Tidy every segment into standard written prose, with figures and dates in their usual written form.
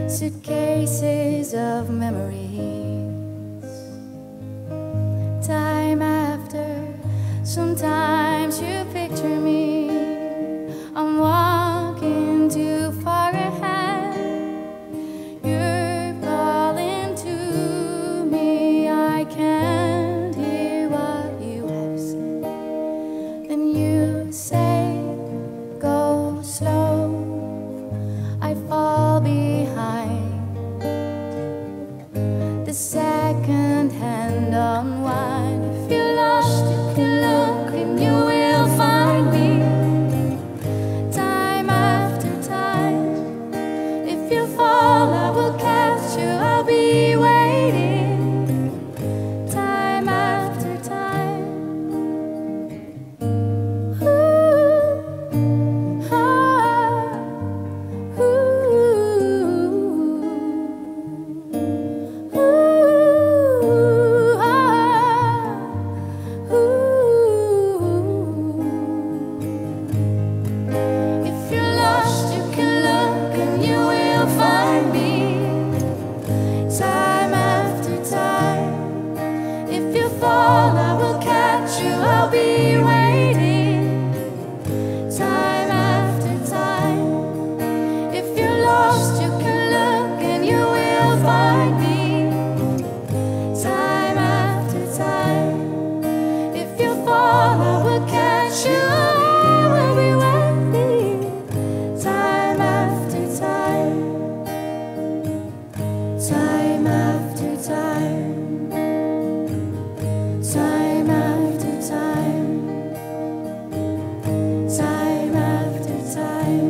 suitcases of memories. Time after, sometimes you picture me. I'm walking too far ahead. You're calling to me. I can't hear what you have said. Then you say, go slow. I fall behind. The second hand unwind. If you're lost, you can look and you will find me. Time after time. If you fall, I will catch you. I'll be waiting. Time after time. Ooh, ah, ooh, ooh, ah, ooh. If you're lost, you can look and you will find me. Time after time. If you fall, I will catch you. I'll be waiting. Time after time. If you're lost, you can look and you will find me. Time after time. If you fall, I will catch you. I will be waiting. Time after time. Time after time. Time after time. Time after time.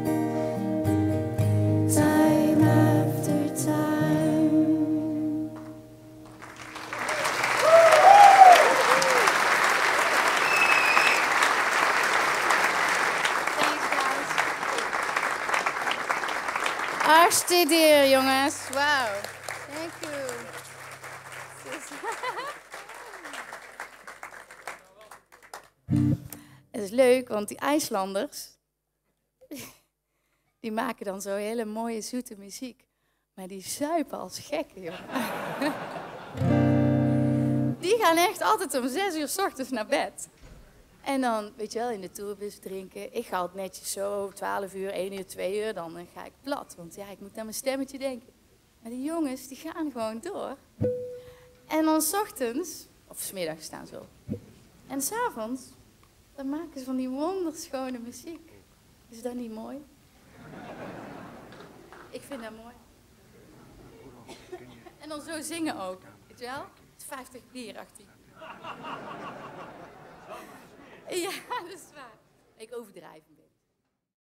Time after time. Hartstikke, jongens. Wauw. Thank you. Het is leuk, want die IJslanders, die maken dan zo hele mooie, zoete muziek. Maar die zuipen als gekken, jongen. Die gaan echt altijd om 6 uur 's ochtends naar bed. En dan, weet je wel, in de tourbus drinken. Ik ga altijd netjes zo, 12 uur, 1 uur, 2 uur, dan ga ik plat. Want ja, ik moet aan mijn stemmetje denken. Maar die jongens, die gaan gewoon door. En dan 's ochtends, of 's middags staan ze op. En 's avonds, dan maken ze van die wonderschone muziek. Is dat niet mooi? Ik vind dat mooi. En dan zo zingen ook, weet je wel? Het is 50 bier achter je. Ja, dat is waar. Ik overdrijf hem.